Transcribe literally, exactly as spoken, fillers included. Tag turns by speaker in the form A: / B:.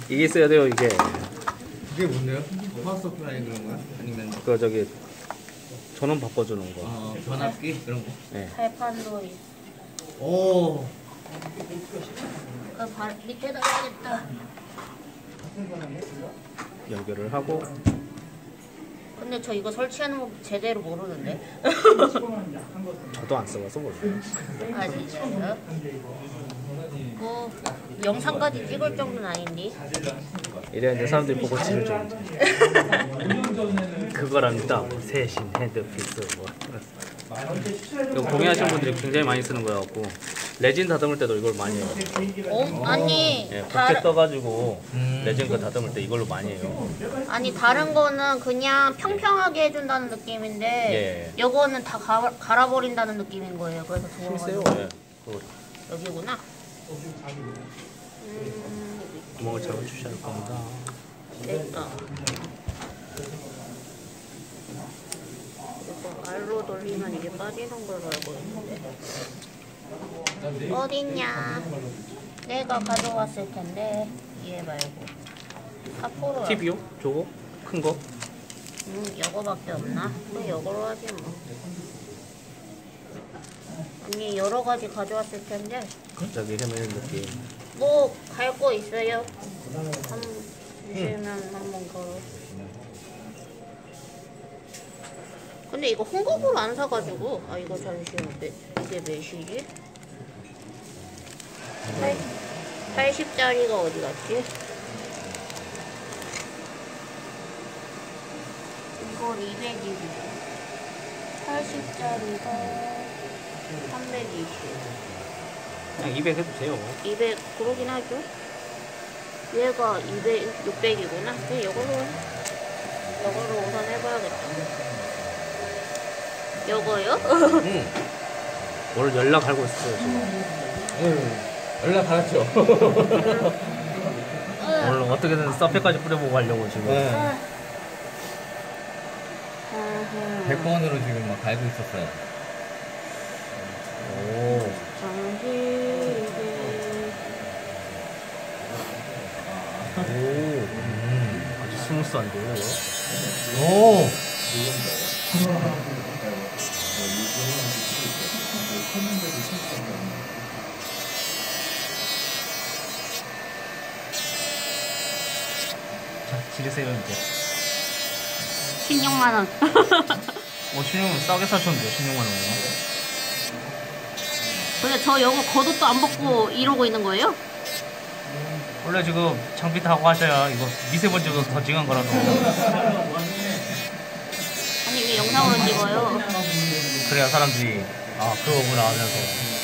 A: 이게 있어야 돼요 이게.
B: 그게 뭔데요? 파워 서플라이 그런 거야? 아니면
A: 그 저기 전원 바꿔주는 거.
B: 어, 변압기 그런 거?
A: 네.
C: 발판도
B: 오.
C: 그 발 밑에다 해야겠다.
A: 연결을 하고.
C: 근데 저 이거 설치하는 거 제대로 모르는데.
A: 저도 안 써봐서 몰라요.
C: 아 진짜요? 뭐 영상까지 찍을 정도는 아닌데.
A: 이래야 이제 사람들이 보고 지를 좀. 그거랍니다. 세신 헤드피스 뭐. 이거 공예하시는 분들이 굉장히 많이 쓰는 거여갖고 레진 다듬을 때도 이걸 많이 해요.
C: 어? 아니
A: 예,
C: 다른
A: 붓게 떠가지고
B: 음.
A: 레진 거 다듬을 때 이걸로 많이 해요.
C: 아니 다른 거는 그냥 평평하게 해준다는 느낌인데
A: 예.
C: 요거는 다 가, 갈아버린다는 느낌인 거예요. 그래서
A: 힘세요.
C: 좋아가지고
A: 예. 그거
C: 여기구나. 음,
A: 구멍을 잡아주셔야 할 겁니다.
C: 됐다. 이거 알로 돌리면 이게 빠지는 걸로 알고 있는데 어딨냐? 내가 가져왔을 텐데 얘 말고 앞으로야.
A: 티비요? 저거? 큰 거?
C: 음, 요거밖에 없나? 그럼 요거로 하지 뭐. 아니 여러 가지 가져왔을 텐데
A: 갑자기 헤매는 느낌.
C: 뭐 갈 거 있어요? 한 주시면 한번 걸어. 근데 이거 홍급으로 안 사가지고 아 이거 잠시만 몇, 이게 몇이지? 팔십짜리가 어디 갔지? 이건 이백이고 팔십짜리가 삼백이십.
A: 그냥 이백 해도 돼요.
C: 이백 그러긴 하죠. 얘가 이백, 육백이구나. 그냥 이걸로 해. 이걸로 우선 해봐야겠다. 요거요?
A: 응. 오늘 연락하고 있어요 지금.
B: 응. 연락 받았죠.
A: 오늘 어떻게든 서페까지 뿌려보고 가려고 지금.
B: 네.
C: 음.
B: 백 번으로 지금 막 갈고 있었어요.
A: 오.
C: 잠시
A: 오. 음. 아주 스무스한데요.
B: 오.
A: 자, 지르세요 이제.
C: 십육만 원.
A: 어, 신용은 싸게 사셨는데 십육만 원이요?
C: 근데 저 요거 겉옷도 안 벗고 이러고 있는 거예요?
A: 원래 지금 장비 다 하고 하셔야 이거 미세먼지도 더 징한 거라서.
C: 아니 왜 영상으로 찍어요?
A: 그래야 사람들이 아 그거구나 하면서.